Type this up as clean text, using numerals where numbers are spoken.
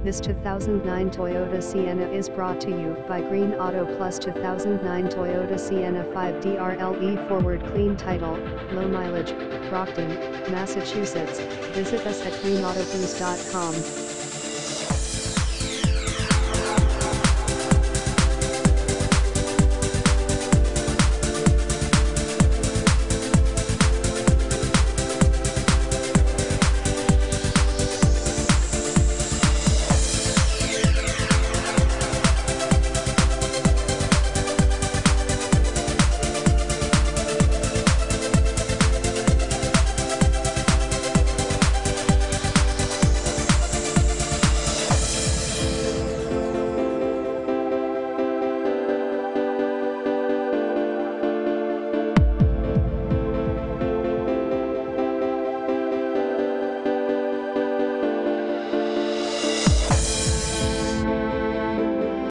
This 2009 Toyota Sienna is brought to you by Green Auto Plus. 2009 Toyota Sienna 5DRLE forward clean title, low mileage, Brockton, Massachusetts. Visit us at greenautoblues.com.